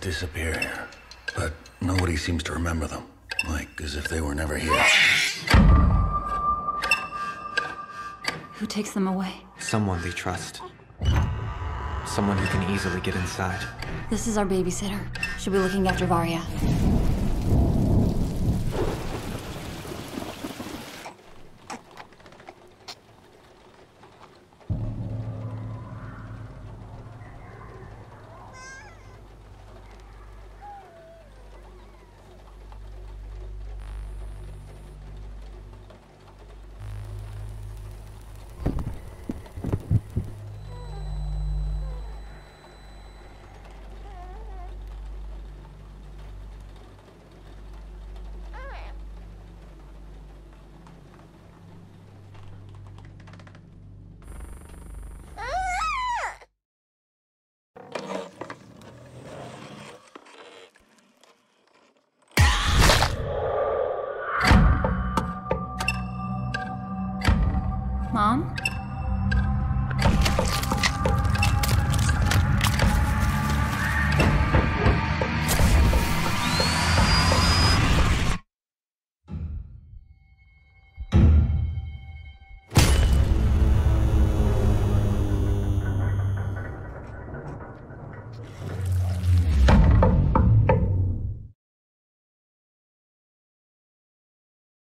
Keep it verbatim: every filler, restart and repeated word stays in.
disappear here, but nobody seems to remember them. Like, as if they were never here. Who takes them away? Someone they trust. Someone who can easily get inside. This is our babysitter. She'll be looking after Varya. Mom?